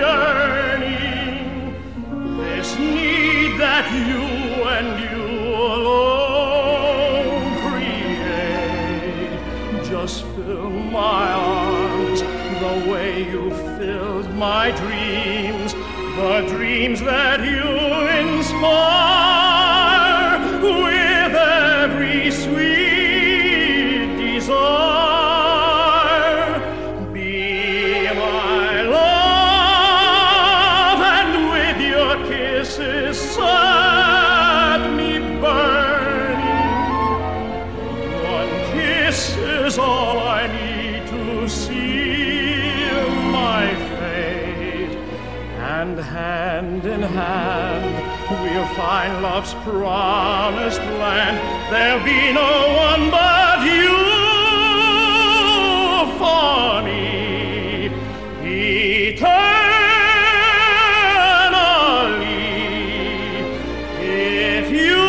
yearning, this need that you and you alone create. Just fill my arms the way you filled my dreams, the dreams that you inspire with every sweet desire. Be my love, and with your kisses set me burning. One kiss is all I need to seal my fate, and hand in hand we'll find love's promised land. There'll be no one but you for me eternally, if you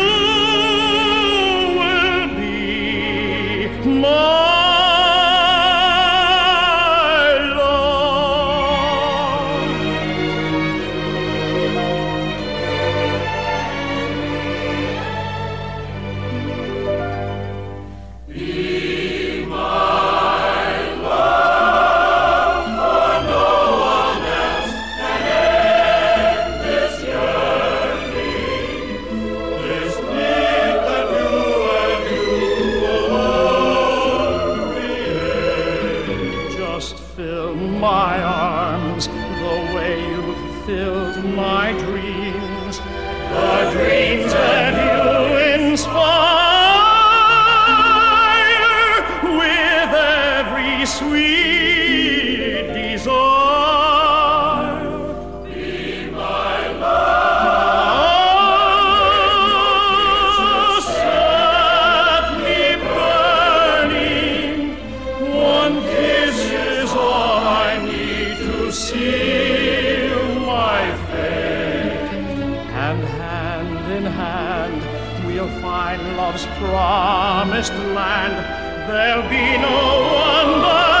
will be my fill my arms the way you've filled my dreams, the dreams that you inspire with every sweet desire. Be my love, set me burning. One kiss is all I need to seal my fate, and hand in hand we'll find love's promised land. There'll be no one but